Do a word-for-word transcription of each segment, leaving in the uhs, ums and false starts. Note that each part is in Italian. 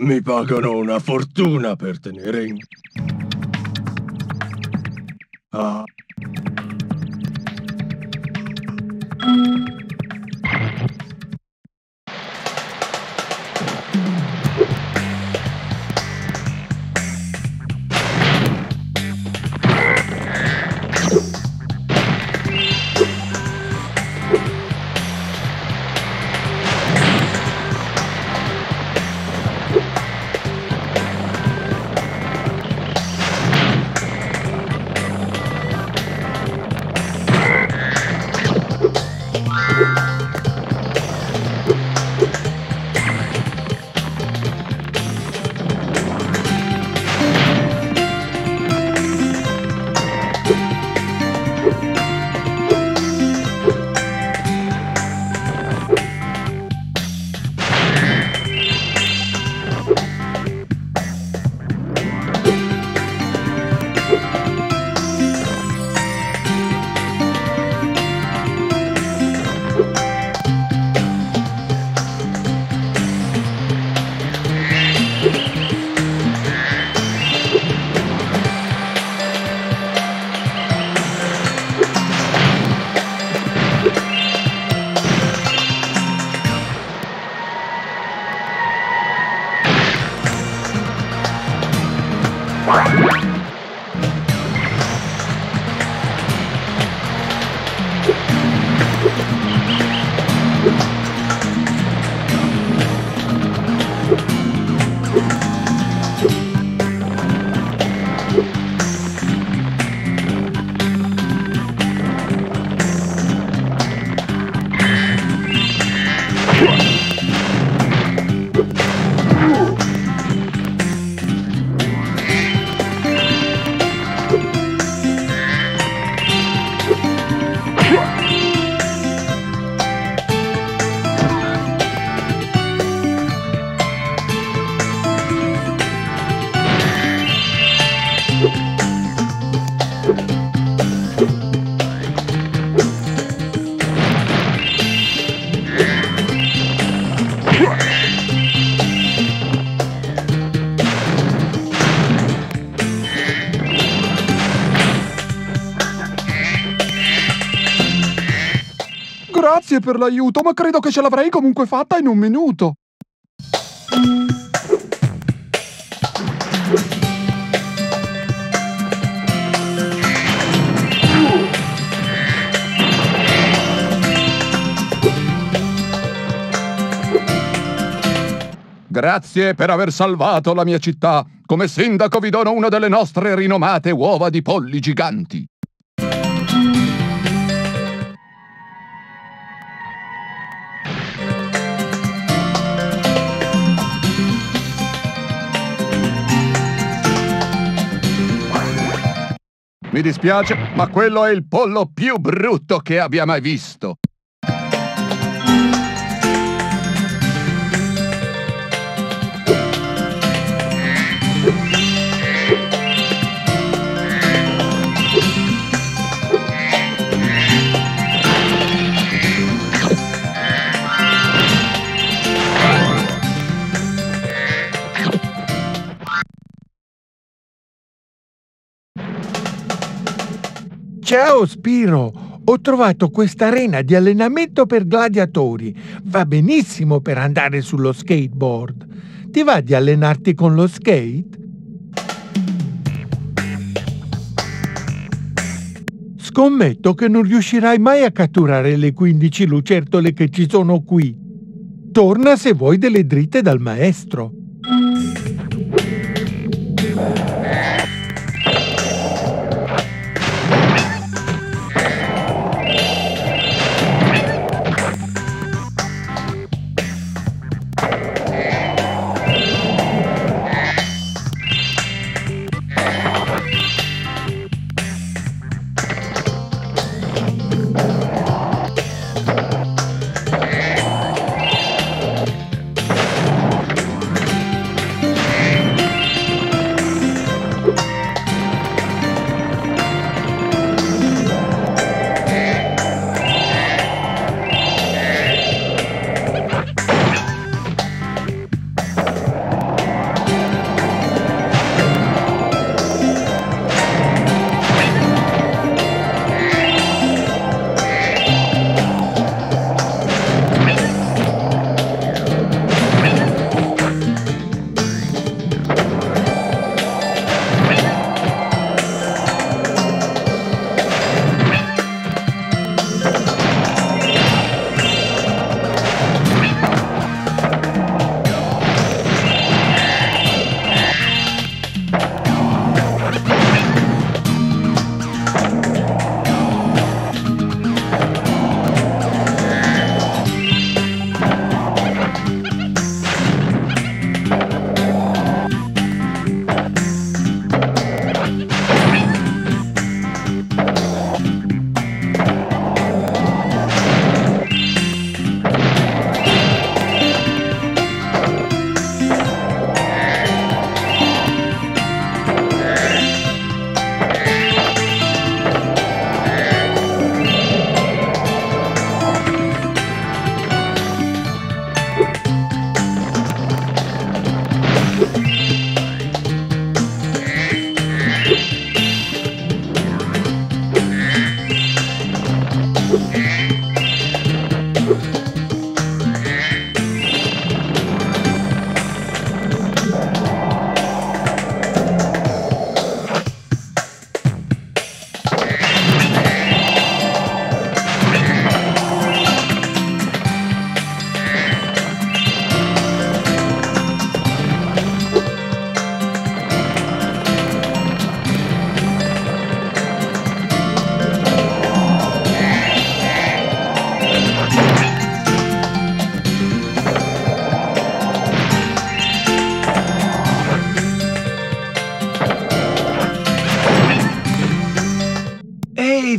Mi pagano una fortuna per tenere in... Ah. Grazie per l'aiuto, ma credo che ce l'avrei comunque fatta in un minuto. Grazie per aver salvato la mia città. Come sindaco vi dono una delle nostre rinomate uova di polli giganti. Mi dispiace, ma quello è il pollo più brutto che abbia mai visto. Ciao Spiro, ho trovato questa arena di allenamento per gladiatori. Va benissimo per andare sullo skateboard. Ti va di allenarti con lo skate? Scommetto che non riuscirai mai a catturare le quindici lucertole che ci sono qui. Torna se vuoi delle dritte dal maestro.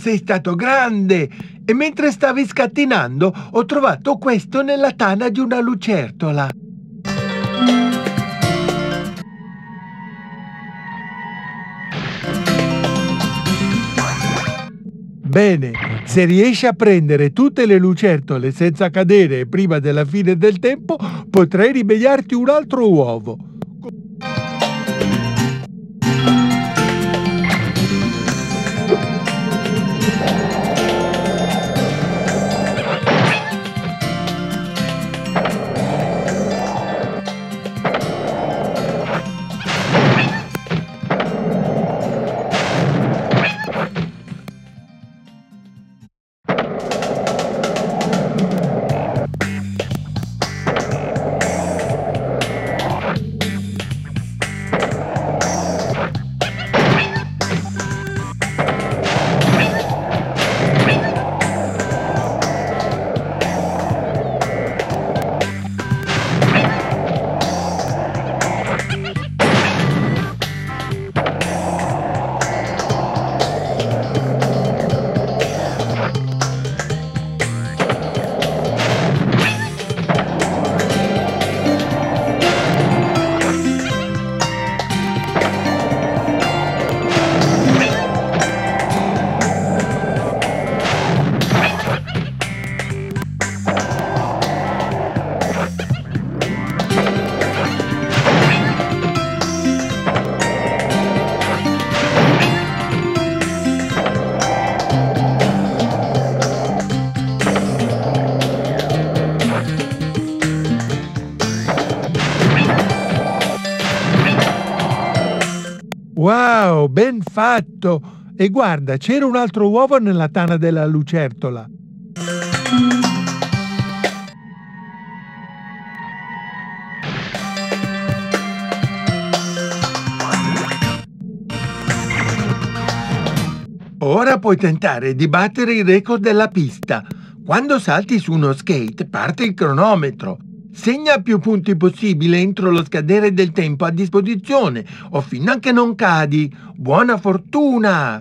sei stato grande! E mentre stavi scattinando, ho trovato questo nella tana di una lucertola. Bene, se riesci a prendere tutte le lucertole senza cadere prima della fine del tempo, potrai ribellarti un altro uovo. Wow, ben fatto! E guarda, c'era un altro uovo nella tana della lucertola. Ora puoi tentare di battere il record della pista. Quando salti su uno skate, parte il cronometro. Segna più punti possibile entro lo scadere del tempo a disposizione o fino a che non cadi. Buona fortuna!